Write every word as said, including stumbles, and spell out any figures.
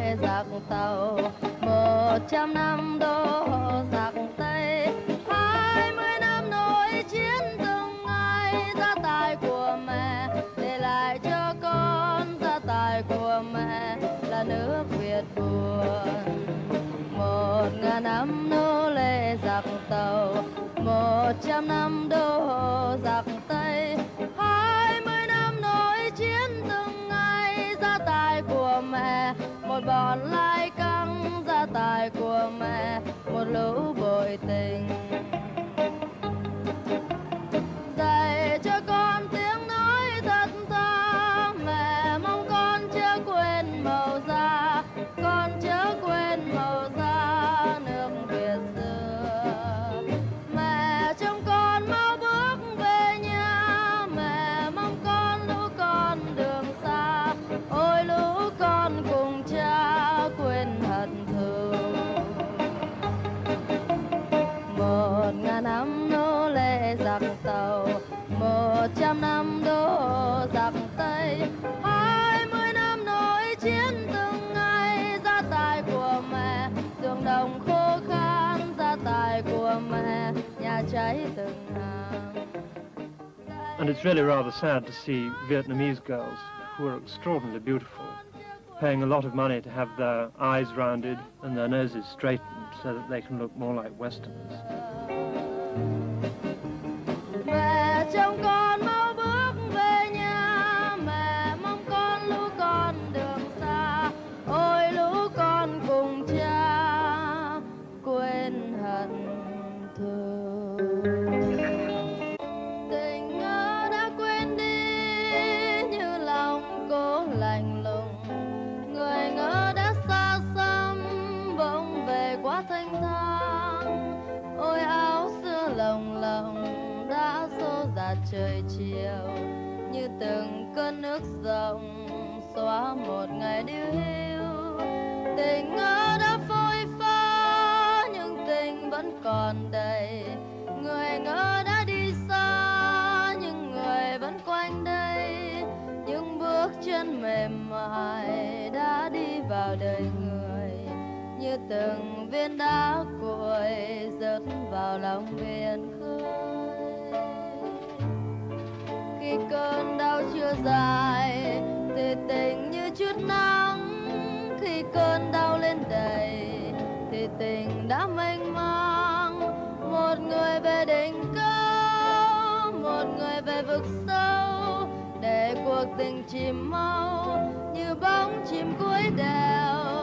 lệ giặc tàu, một trăm năm đô giặc Tây, hai mươi năm nổi chiến từng ngày, gia tài của mẹ để lại cho con, gia tài của mẹ là nước Việt buồn. Một ngàn năm nô lệ giặc tàu, một trăm năm đô giặc Tây, hai mươi năm nổi chiến từng ngày, gia tài của mẹ một bọn lai căng, gia tài của mẹ một lũ bội tình. Dạy cho con tiếng nói thật tha, mẹ mong con chớ quên màu da, con chớ quên màu da nước Việt xưa. Mẹ trông con mau bước về nhà, mẹ mong con lũ con đường xa, ôi lũ con cùng cha quên hận thù. Một ngàn năm nô lệ giặc tàu, một trăm năm đô giặc Tây, hai mươi năm nổi chiến từng ngày, gia tài của mẹ ruộng đồng khô khan, gia tài của mẹ nhà cháy từng hàng. And it's really rather sad to see Vietnamese girls, who are extraordinarily beautiful, paying a lot of money to have their eyes rounded and their noses straightened so that they can look more like Westerners. Mẹ trông con mau bước về nhà, mẹ mong con lũ con đường xa, ôi lũ con cùng cha quên hận thù. Tình ngỡ đã quên đi như lòng cố lạnh lùng, người ngỡ đã xa xăm bỗng về quá thanh thang, ôi áo xưa lồng lộng đã xô dạt trời chiều, như từng cơn nước rộng xóa một ngày điêu hiu. Tình ngỡ đã phôi pha nhưng tình vẫn còn đầy, người ngỡ đã đi xa nhưng người vẫn quanh đây, những bước chân mềm mại đã đi vào đời người, như từng viên đá cuội rớt vào lòng biển khơi. Khi cơn đau chưa dài thì tình như chút nắng, khi cơn đau lên đầy thì tình đã mênh mang. Một người về đỉnh cao, một người về vực sâu, để cuộc tình chìm mau như bóng chim cuối đèo.